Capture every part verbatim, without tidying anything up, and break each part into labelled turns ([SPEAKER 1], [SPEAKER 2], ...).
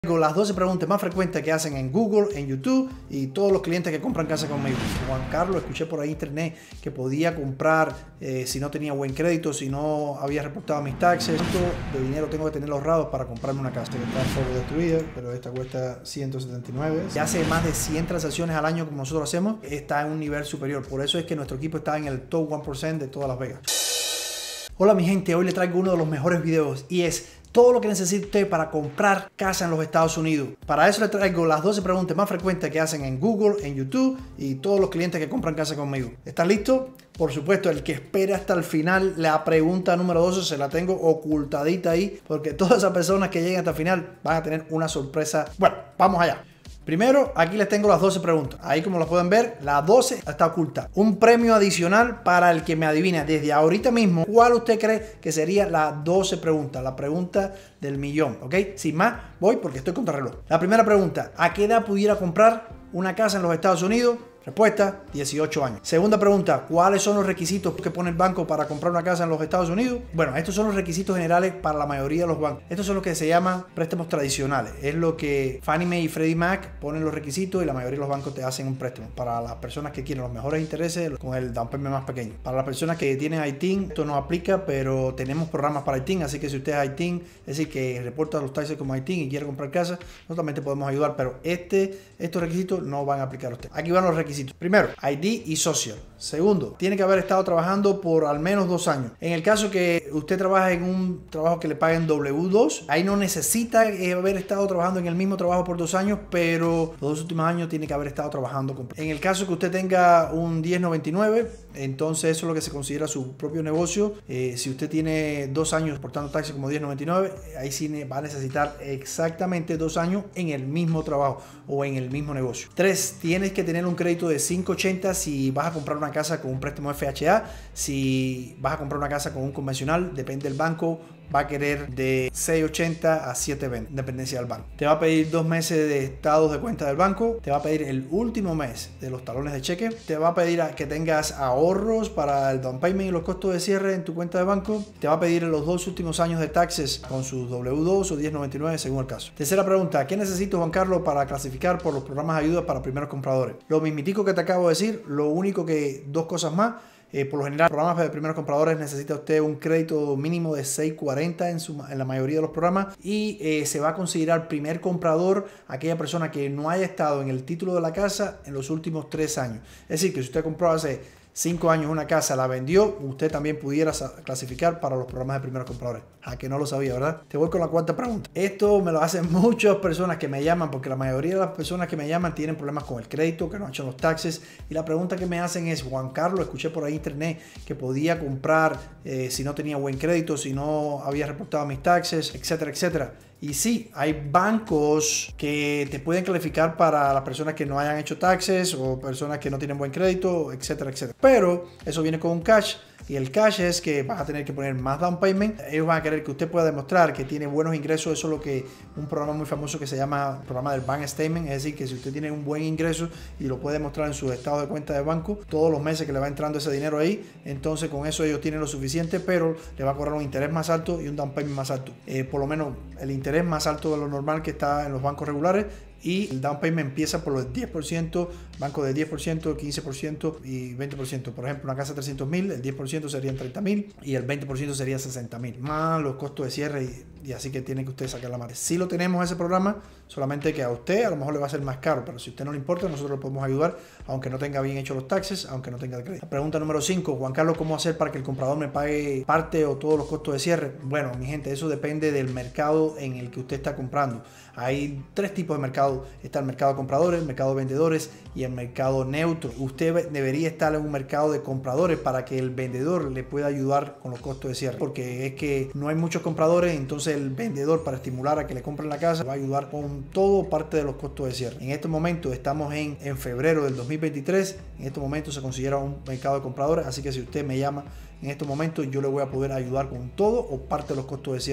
[SPEAKER 1] Las doce preguntas más frecuentes que hacen en Google, en YouTube y todos los clientes que compran casa conmigo. Juan Carlos, escuché por ahí en internet que podía comprar eh, si no tenía buen crédito, si no había reportado mis taxes. ¿Cuánto de dinero tengo que tener ahorrados para comprarme una casa? Que está un poco destruida, pero esta cuesta ciento setenta y nueve. Ya hace más de cien transacciones al año como nosotros hacemos, está en un nivel superior. Por eso es que nuestro equipo está en el top uno por ciento de todas Las Vegas. Hola mi gente, hoy les traigo uno de los mejores videos y es todo lo que necesita usted para comprar casa en los Estados Unidos. Para eso le traigo las doce preguntas más frecuentes que hacen en Google, en YouTube y todos los clientes que compran casa conmigo. ¿Están listos? Por supuesto, el que espere hasta el final, la pregunta número doce se la tengo ocultadita ahí, porque todas esas personas que lleguen hasta el final van a tener una sorpresa. Bueno, vamos allá. Primero, aquí les tengo las doce preguntas. Ahí, como lo pueden ver, la doce está oculta. Un premio adicional para el que me adivina desde ahorita mismo cuál usted cree que sería la doce pregunta, la pregunta del millón, ¿ok? Sin más, voy porque estoy contra reloj. La primera pregunta, ¿a qué edad pudiera comprar una casa en los Estados Unidos? Respuesta, dieciocho años. Segunda pregunta, ¿cuáles son los requisitos que pone el banco para comprar una casa en los Estados Unidos? Bueno, estos son los requisitos generales para la mayoría de los bancos. Estos son los que se llaman préstamos tradicionales. Es lo que Fannie Mae y Freddie Mac ponen los requisitos y la mayoría de los bancos te hacen un préstamo. Para las personas que quieren los mejores intereses con el down payment más pequeño. Para las personas que tienen I T I N, esto no aplica, pero tenemos programas para I T I N, así que si usted es I T I N, es decir, que reporta los taxes como I T I N y quiere comprar casa, nosotros también te podemos ayudar, pero este, estos requisitos no van a aplicar a usted. Aquí van los requisitos. Primero, I D y social. Segundo, tiene que haber estado trabajando por al menos dos años. En el caso que usted trabaje en un trabajo que le paguen W dos, ahí no necesita haber estado trabajando en el mismo trabajo por dos años, pero los dos últimos años tiene que haber estado trabajando. En el caso que usted tenga un diez noventa y nueve, entonces eso es lo que se considera su propio negocio. Eh, si usted tiene dos años reportando taxes como diez noventa y nueve, ahí sí va a necesitar exactamente dos años en el mismo trabajo o en el mismo negocio. Tres, tienes que tener un crédito de cinco ochenta si vas a comprar una casa con un préstamo F H A. Si vas a comprar una casa con un convencional, depende del banco, va a querer de seis ochenta a siete veinte, dependencia del banco. Te va a pedir dos meses de estados de cuenta del banco, te va a pedir el último mes de los talones de cheque, te va a pedir que tengas ahorros para el down payment y los costos de cierre en tu cuenta de banco, te va a pedir los dos últimos años de taxes con sus W dos o diez noventa y nueve según el caso. Tercera pregunta, ¿qué necesito, Juan Carlos, para clasificar por los programas de ayuda para primeros compradores? Lo mismitico que te acabo de decir, lo único que dos cosas más. Eh, por lo general, programas de primeros compradores necesita usted un crédito mínimo de seis cuarenta en, su, en la mayoría de los programas y eh, se va a considerar primer comprador aquella persona que no haya estado en el título de la casa en los últimos tres años. Es decir, que si usted compró hace cinco años una casa, la vendió, usted también pudiera clasificar para los programas de primeros compradores. A que no lo sabía, ¿verdad? Te voy con la cuarta pregunta. Esto me lo hacen muchas personas que me llaman, porque la mayoría de las personas que me llaman tienen problemas con el crédito, que no han hecho los taxes, y la pregunta que me hacen es: Juan Carlos, escuché por ahí en internet que podía comprar eh, si no tenía buen crédito, si no había reportado mis taxes, etcétera, etcétera. Y sí, hay bancos que te pueden calificar para las personas que no hayan hecho taxes o personas que no tienen buen crédito, etcétera, etcétera. Pero eso viene con un cash. Y el cash es que vas a tener que poner más down payment. Ellos van a querer que usted pueda demostrar que tiene buenos ingresos. Eso es lo que un programa muy famoso que se llama el programa del bank statement. Es decir, que si usted tiene un buen ingreso y lo puede demostrar en su estado de cuenta de banco todos los meses que le va entrando ese dinero ahí, entonces con eso ellos tienen lo suficiente, pero le va a cobrar un interés más alto y un down payment más alto. Eh, por lo menos el interés más alto de lo normal que está en los bancos regulares. Y el down payment empieza por los diez por ciento, banco de diez por ciento, quince por ciento y veinte por ciento. Por ejemplo, una casa de trescientos mil, el diez por ciento serían treinta mil y el veinte por ciento sería sesenta mil. Más los costos de cierre y, y así que tiene que usted sacar la madre. Si lo tenemos ese programa, solamente que a usted a lo mejor le va a ser más caro, pero si a usted no le importa, nosotros le podemos ayudar, aunque no tenga bien hecho los taxes, aunque no tenga el crédito. La pregunta número cinco, Juan Carlos, ¿cómo hacer para que el comprador me pague parte o todos los costos de cierre? Bueno, mi gente, eso depende del mercado en el que usted está comprando. Hay tres tipos de mercado. Está el mercado de compradores, el mercado de vendedores y el mercado neutro. Usted debería estar en un mercado de compradores para que el vendedor le pueda ayudar con los costos de cierre. Porque es que no hay muchos compradores, entonces el vendedor, para estimular a que le compren la casa, va a ayudar con todo parte de los costos de cierre. En este momento estamos en, en febrero del dos mil veintitrés. En este momento se considera un mercado de compradores. Así que si usted me llama en estos momentos, yo le voy a poder ayudar con todo o parte de los costos de cierre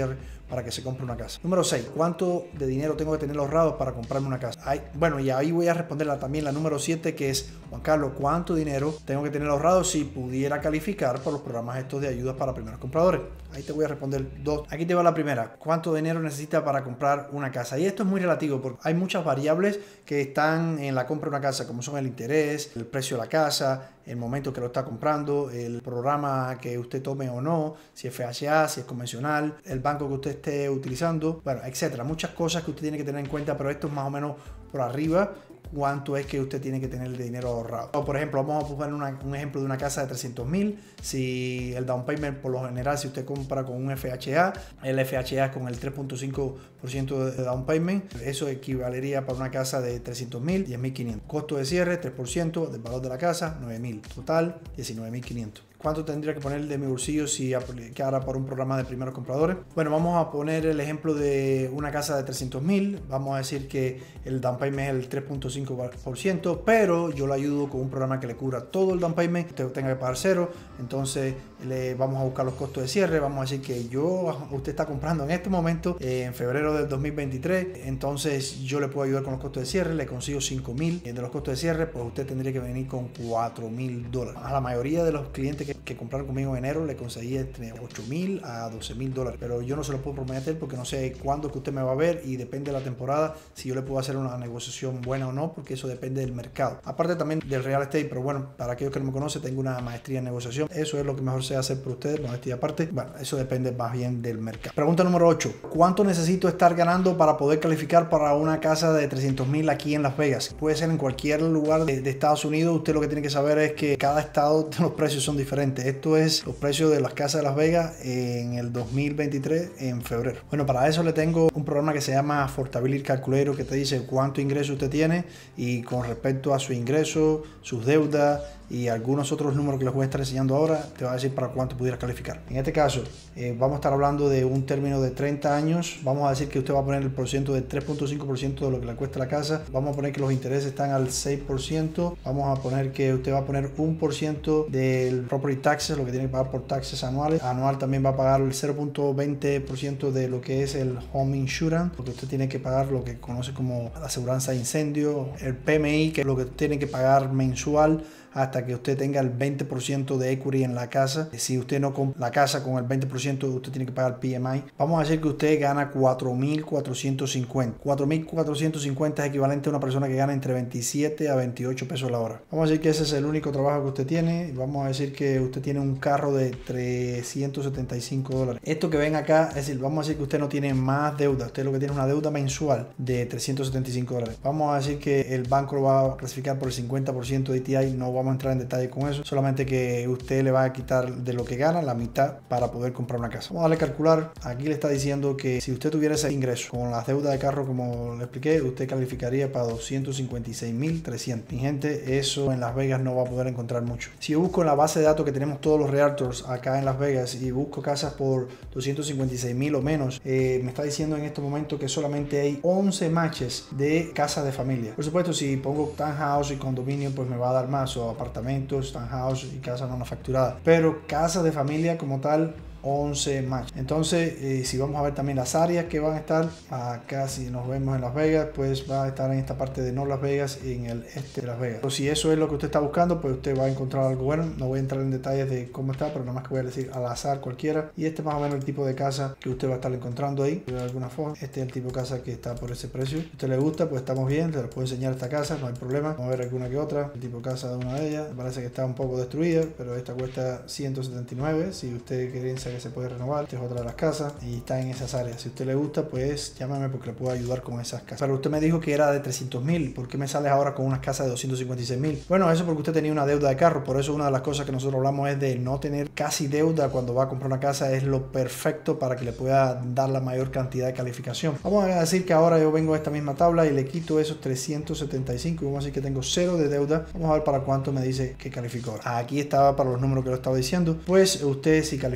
[SPEAKER 1] para que se compre una casa. Número seis, ¿cuánto de dinero tengo que tener ahorrado para comprarme una casa? Hay, bueno, y ahí voy a responderla también la número siete, que es, Juan Carlos, ¿cuánto dinero tengo que tener ahorrado si pudiera calificar por los programas estos de ayudas para primeros compradores? Ahí te voy a responder dos. Aquí te va la primera. ¿Cuánto dinero necesita para comprar una casa? Y esto es muy relativo porque hay muchas variables que están en la compra de una casa, como son el interés, el precio de la casa, el momento que lo está comprando, el programa que usted tome o no, si es F H A, si es convencional, el banco que usted esté utilizando, bueno, etcétera. Muchas cosas que usted tiene que tener en cuenta, pero esto es más o menos por arriba. Cuánto es que usted tiene que tener de dinero ahorrado. O por ejemplo, vamos a poner una, un ejemplo de una casa de trescientos mil. Si el down payment, por lo general, si usted compra con un F H A, el F H A es con el tres punto cinco por ciento de down payment, eso equivalería para una casa de trescientos mil, diez mil quinientos. Costo de cierre, tres por ciento del valor de la casa, nueve mil. Total, diecinueve mil quinientos. ¿Cuánto tendría que poner de mi bolsillo si aplicara por un programa de primeros compradores? Bueno, vamos a poner el ejemplo de una casa de trescientos mil. Vamos a decir que el down payment es el tres punto cinco por ciento, pero yo le ayudo con un programa que le cubra todo el down payment. Usted tenga que pagar cero. Entonces le vamos a buscar los costos de cierre. Vamos a decir que yo, usted está comprando en este momento, eh, en febrero del dos mil veintitrés. Entonces yo le puedo ayudar con los costos de cierre. Le consigo cinco mil de los costos de cierre. Pues usted tendría que venir con cuatro mil dólares. A la mayoría de los clientes que, que compraron conmigo en enero le conseguí entre ocho mil a doce mil dólares, pero yo no se lo puedo prometer porque no sé cuándo que usted me va a ver y depende de la temporada si yo le puedo hacer una negociación buena o no, porque eso depende del mercado, aparte también del real estate. Pero bueno, para aquellos que no me conocen, tengo una maestría en negociación, eso es lo que mejor sé hacer por ustedes, maestría aparte. Bueno, eso depende más bien del mercado. Pregunta número ocho, ¿cuánto necesito estar ganando para poder calificar para una casa de trescientos mil aquí en Las Vegas? Puede ser en cualquier lugar de, de Estados Unidos. Usted lo que tiene que saber es que cada estado los precios son diferentes. Esto es los precios de las casas de Las Vegas en el dos mil veintitrés en febrero. Bueno, para eso le tengo un programa que se llama Affordability Calculator, que te dice cuánto ingreso usted tiene y con respecto a su ingreso, sus deudas y algunos otros números que les voy a estar enseñando ahora, te va a decir para cuánto pudieras calificar. En este caso, eh, vamos a estar hablando de un término de treinta años. Vamos a decir que usted va a poner el porciento de tres punto cinco por ciento de lo que le cuesta la casa. Vamos a poner que los intereses están al seis por ciento. Vamos a poner que usted va a poner un por ciento del property taxes, lo que tiene que pagar por taxes anuales. Anual también va a pagar el cero punto veinte por ciento de lo que es el home insurance, porque usted tiene que pagar lo que conoce como la aseguranza de incendio, el P M I, que es lo que tiene que pagar mensual hasta que usted tenga el veinte por ciento de equity en la casa. Si usted no compra la casa con el veinte por ciento, usted tiene que pagar P M I. Vamos a decir que usted gana cuatro mil cuatrocientos cincuenta. cuatro mil cuatrocientos cincuenta es equivalente a una persona que gana entre veintisiete a veintiocho pesos la hora. Vamos a decir que ese es el único trabajo que usted tiene. Vamos a decir que usted tiene un carro de trescientos setenta y cinco dólares. Esto que ven acá, es decir, vamos a decir que usted no tiene más deuda. Usted lo que tiene es una deuda mensual de trescientos setenta y cinco dólares. Vamos a decir que el banco lo va a clasificar por el cincuenta por ciento de A T I. No vamos a entrar en detalle con eso, solamente que usted le va a quitar de lo que gana la mitad para poder comprar una casa. Vamos a darle a calcular. Aquí le está diciendo que si usted tuviera ese ingreso con las deudas de carro, como le expliqué, usted calificaría para doscientos cincuenta y seis mil trescientos. Mi gente, eso en Las Vegas no va a poder encontrar mucho. Si yo busco en la base de datos que tenemos todos los realtors acá en Las Vegas y busco casas por doscientos cincuenta y seis mil o menos, eh, me está diciendo en este momento que solamente hay once matches de casas de familia. Por supuesto, si pongo townhouse y condominio, pues me va a dar más, o apartamentos, townhouse y casas manufacturadas, pero casas de familia como tal, once más. Entonces, eh, si vamos a ver también las áreas que van a estar acá, si nos vemos en Las Vegas, pues va a estar en esta parte de North Las Vegas y en el este de Las Vegas. Pero si eso es lo que usted está buscando, pues usted va a encontrar algo bueno. No voy a entrar en detalles de cómo está, pero nada más que voy a decir al azar cualquiera. Y este es más o menos el tipo de casa que usted va a estar encontrando ahí de alguna forma. Este es el tipo de casa que está por ese precio. Si a usted le gusta, pues estamos bien, se les puedo enseñar esta casa, no hay problema. Vamos a ver alguna que otra. El tipo de casa de una de ellas, me parece que está un poco destruida, pero esta cuesta ciento setenta y nueve. Si usted quiere que se puede renovar, esta es otra de las casas y está en esas áreas. Si a usted le gusta, pues llámame porque le puedo ayudar con esas casas. Pero usted me dijo que era de trescientos mil, ¿por qué me sales ahora con unas casas de doscientos cincuenta y seis mil? Bueno, eso porque usted tenía una deuda de carro. Por eso una de las cosas que nosotros hablamos es de no tener casi deuda cuando va a comprar una casa. Es lo perfecto para que le pueda dar la mayor cantidad de calificación. Vamos a decir que ahora yo vengo a esta misma tabla y le quito esos trescientos setenta y cinco y vamos a decir que tengo cero de deuda. Vamos a ver para cuánto me dice que calificó ahora. Aquí estaba para los números que lo estaba diciendo. Pues usted, si calificaría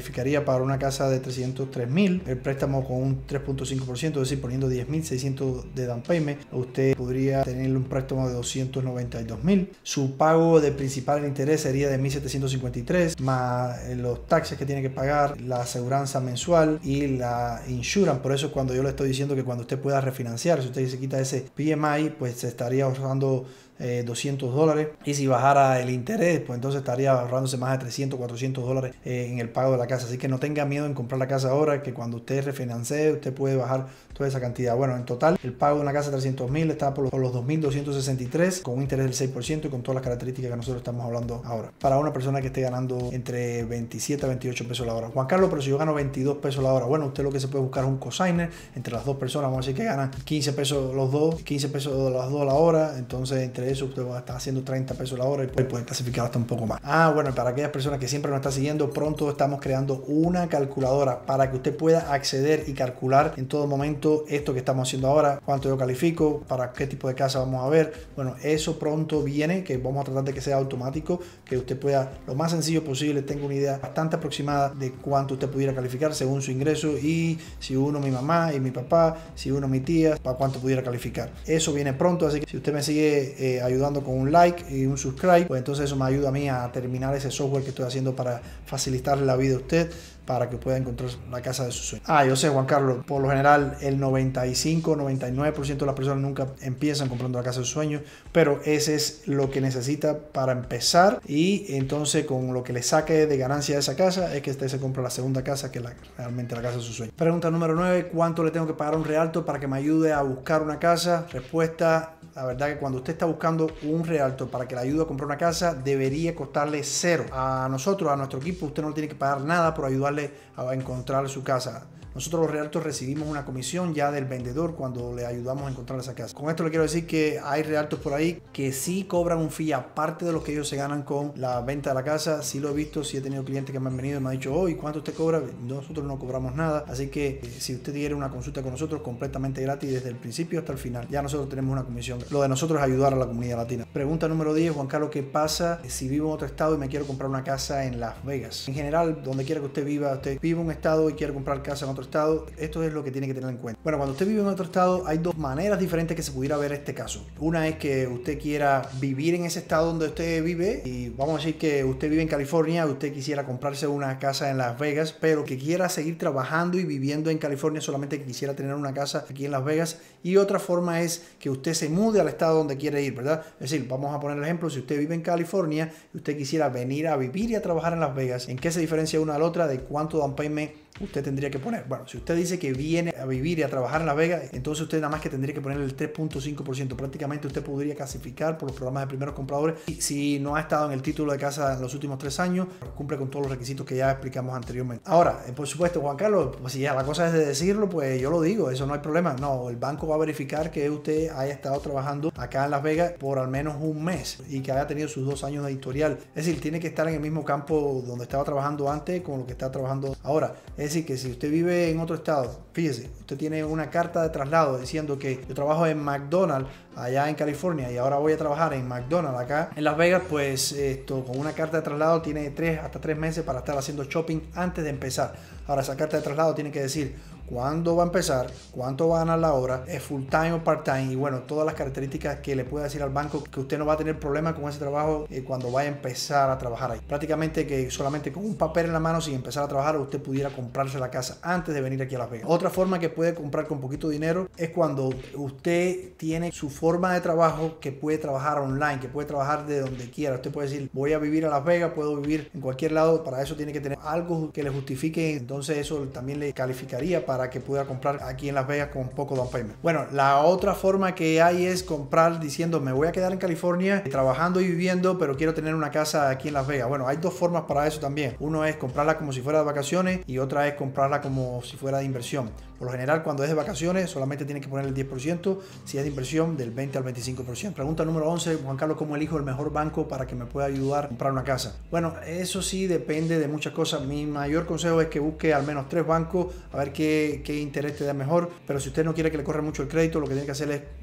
[SPEAKER 1] podría pagar una casa de trescientos tres mil, el préstamo con un tres punto cinco por ciento, es decir, poniendo diez mil seiscientos de down payment, usted podría tener un préstamo de doscientos noventa y dos mil. Su pago de principal en interés sería de mil setecientos cincuenta y tres, más los taxes que tiene que pagar, la aseguranza mensual y la insurance. Por eso cuando yo le estoy diciendo que cuando usted pueda refinanciar, si usted se quita ese P M I, pues se estaría ahorrando Eh, doscientos dólares, y si bajara el interés, pues entonces estaría ahorrándose más de trescientos, cuatrocientos dólares eh, en el pago de la casa. Así que no tenga miedo en comprar la casa ahora, que cuando usted refinancie usted puede bajar toda esa cantidad. Bueno, en total el pago de una casa de trescientos mil está por los, por los dos mil doscientos sesenta y tres, con un interés del seis por ciento y con todas las características que nosotros estamos hablando ahora, para una persona que esté ganando entre veintisiete a veintiocho pesos la hora. Juan Carlos, pero si yo gano veintidós pesos la hora, bueno, usted lo que se puede buscar es un cosigner entre las dos personas, vamos a decir que ganan quince pesos los dos, quince pesos las dos a la hora, entonces entre eso usted va a estar haciendo treinta pesos la hora y puede clasificar hasta un poco más. Ah, bueno, para aquellas personas que siempre nos están siguiendo, pronto estamos creando una calculadora para que usted pueda acceder y calcular en todo momento esto que estamos haciendo ahora, cuánto yo califico, para qué tipo de casa vamos a ver. Bueno, eso pronto viene, que vamos a tratar de que sea automático, que usted pueda, lo más sencillo posible, tenga una idea bastante aproximada de cuánto usted pudiera calificar según su ingreso, y si uno mi mamá y mi papá, si uno mi tía, para cuánto pudiera calificar. Eso viene pronto, así que si usted me sigue eh, ayudando con un like y un subscribe, pues entonces eso me ayuda a mí a terminar ese software que estoy haciendo para facilitarle la vida a usted, para que pueda encontrar la casa de sus sueños. Ah, yo sé, Juan Carlos, por lo general el noventa y cinco, noventa y nueve por ciento de las personas nunca empiezan comprando la casa de sus sueños, pero ese es lo que necesita para empezar, y entonces con lo que le saque de ganancia de esa casa es que usted se compra la segunda casa, que es la, realmente la casa de sus sueños. Pregunta número nueve, ¿cuánto le tengo que pagar a un realtor para que me ayude a buscar una casa? Respuesta: la verdad que cuando usted está buscando un realtor para que le ayude a comprar una casa, debería costarle cero. A nosotros, a nuestro equipo, usted no tiene que pagar nada por ayudarle a encontrar su casa. Nosotros los realtors recibimos una comisión ya del vendedor cuando le ayudamos a encontrar esa casa. Con esto le quiero decir que hay realtors por ahí que sí cobran un fee aparte de lo que ellos se ganan con la venta de la casa. Sí lo he visto, sí he tenido clientes que me han venido y me han dicho: oh, ¿y cuánto usted cobra? Nosotros no cobramos nada. Así que eh, si usted quiere una consulta con nosotros, completamente gratis desde el principio hasta el final, ya nosotros tenemos una comisión. Lo de nosotros es ayudar a la comunidad latina. Pregunta número diez, Juan Carlos, ¿qué pasa si vivo en otro estado y me quiero comprar una casa en Las Vegas? En general, donde quiera que usted viva, usted vive en un estado y quiere comprar casa en otro estado, esto es lo que tiene que tener en cuenta. Bueno, cuando usted vive en otro estado, hay dos maneras diferentes que se pudiera ver este caso. Una es que usted quiera vivir en ese estado donde usted vive, y vamos a decir que usted vive en California, usted quisiera comprarse una casa en Las Vegas, pero que quiera seguir trabajando y viviendo en California, solamente que quisiera tener una casa aquí en Las Vegas. Y otra forma es que usted se mude al estado donde quiere ir, ¿verdad? Es decir, vamos a poner el ejemplo: si usted vive en California y usted quisiera venir a vivir y a trabajar en Las Vegas, ¿en qué se diferencia una a la otra de cuánto down payment usted tendría que poner? Bueno, si usted dice que viene a vivir y a trabajar en Las Vegas, entonces usted nada más que tendría que poner el tres punto cinco por ciento. Prácticamente usted podría clasificar por los programas de primeros compradores, y si no ha estado en el título de casa en los últimos tres años, cumple con todos los requisitos que ya explicamos anteriormente. Ahora, por supuesto, Juan Carlos, pues si ya la cosa es de decirlo, pues yo lo digo, eso no hay problema. No, el banco va a verificar que usted haya estado trabajando acá en Las Vegas por al menos un mes y que haya tenido sus dos años de historial. Es decir, tiene que estar en el mismo campo donde estaba trabajando antes con lo que está trabajando ahora. Es decir, que si usted vive en otro estado, fíjese, usted tiene una carta de traslado diciendo que yo trabajo en McDonald's allá en California y ahora voy a trabajar en McDonald's acá en Las Vegas, pues esto, con una carta de traslado tiene tres hasta tres meses para estar haciendo shopping antes de empezar. Ahora, esa carta de traslado tiene que decir cuándo va a empezar, cuánto va a ganar la hora, es full time o part time, y bueno, todas las características que le puede decir al banco que usted no va a tener problema con ese trabajo eh, cuando vaya a empezar a trabajar ahí. Prácticamente que solamente con un papel en la mano, sin empezar a trabajar, usted pudiera comprarse la casa antes de venir aquí a Las Vegas. Otra forma que puede comprar con poquito dinero es cuando usted tiene su forma de trabajo, que puede trabajar online, que puede trabajar de donde quiera. Usted puede decir: voy a vivir a Las Vegas, puedo vivir en cualquier lado. Para eso tiene que tener algo que le justifique, entonces eso también le calificaría para que pueda comprar aquí en Las Vegas con poco down payment. Bueno, la otra forma que hay es comprar diciendo: me voy a quedar en California trabajando y viviendo, pero quiero tener una casa aquí en Las Vegas. Bueno, hay dos formas para eso también. Uno es comprarla como si fuera de vacaciones y otra es comprarla como si fuera de inversión. Por lo general, cuando es de vacaciones, solamente tiene que poner el diez por ciento. Si es de inversión, del veinte al veinticinco por ciento. Pregunta número once, Juan Carlos, ¿cómo elijo el mejor banco para que me pueda ayudar a comprar una casa? Bueno, eso sí depende de muchas cosas. Mi mayor consejo es que busque al menos tres bancos a ver qué, qué interés te da mejor. Pero si usted no quiere que le corra mucho el crédito, lo que tiene que hacer es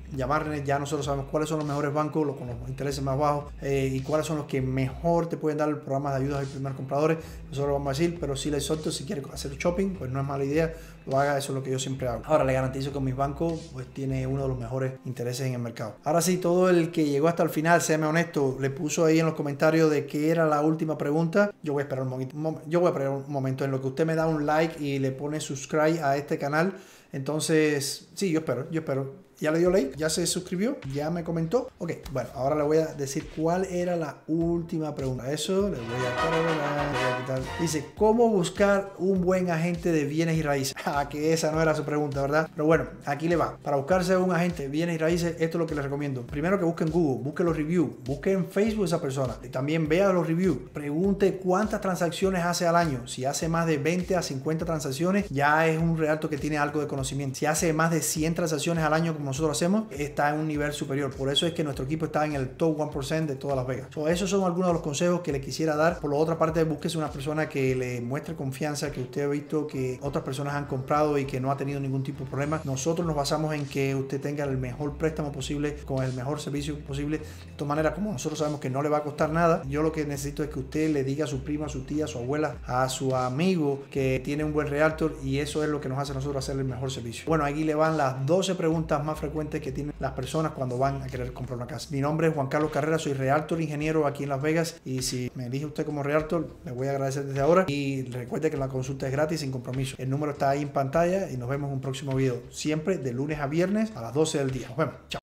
[SPEAKER 1] llamarles. Ya nosotros sabemos cuáles son los mejores bancos, los con los intereses más bajos eh, y cuáles son los que mejor te pueden dar el programa de ayudas al primer compradores. Nosotros lo vamos a decir, pero sí les exhorto, si quieres hacer shopping, pues no es mala idea, lo haga, eso es lo que yo siempre hago. Ahora le garantizo que mis bancos pues tiene uno de los mejores intereses en el mercado. Ahora sí, todo el que llegó hasta el final, séame honesto, le puso ahí en los comentarios de qué era la última pregunta. Yo voy a esperar un momento, yo voy a esperar un momento en lo que usted me da un like y le pone subscribe a este canal. Entonces, sí, yo espero, yo espero. Ya le dio like, ya se suscribió, ya me comentó. Ok, bueno, ahora le voy a decir cuál era la última pregunta. Eso le voy a, le voy a quitar. Dice, ¿cómo buscar un buen agente de bienes y raíces? Ah, que esa no era su pregunta, ¿verdad? Pero bueno, aquí le va. Para buscarse un agente de bienes y raíces, esto es lo que les recomiendo. Primero que busque en Google, busque los reviews, busque en Facebook esa persona. Y también vea los reviews. Pregunte cuántas transacciones hace al año. Si hace más de veinte a cincuenta transacciones, ya es un realtor que tiene algo de conocimiento. Si hace más de cien transacciones al año, como nosotros hacemos, está en un nivel superior. Por eso es que nuestro equipo está en el top uno por ciento de todas Las Vegas. So, esos son algunos de los consejos que le quisiera dar. Por la otra parte, búsquese una persona que le muestre confianza, que usted ha visto que otras personas han comprado y que no ha tenido ningún tipo de problema. Nosotros nos basamos en que usted tenga el mejor préstamo posible, con el mejor servicio posible. De todas maneras, como nosotros sabemos que no le va a costar nada, yo lo que necesito es que usted le diga a su prima, a su tía, a su abuela, a su amigo que tiene un buen realtor, y eso es lo que nos hace a nosotros hacer el mejor servicio. Bueno, aquí le van las doce preguntas más frecuentes que tienen las personas cuando van a querer comprar una casa. Mi nombre es Juan Carlos Carrera, soy realtor ingeniero aquí en Las Vegas, y si me elige usted como realtor, le voy a agradecer desde ahora, y recuerde que la consulta es gratis, sin compromiso. El número está ahí en pantalla y nos vemos en un próximo video, siempre de lunes a viernes a las doce del día. Nos vemos, chao.